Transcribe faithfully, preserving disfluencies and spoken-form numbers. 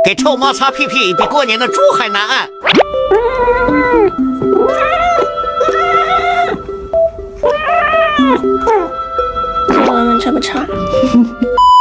给臭猫擦屁屁比过年的猪还难按。 我们这么长。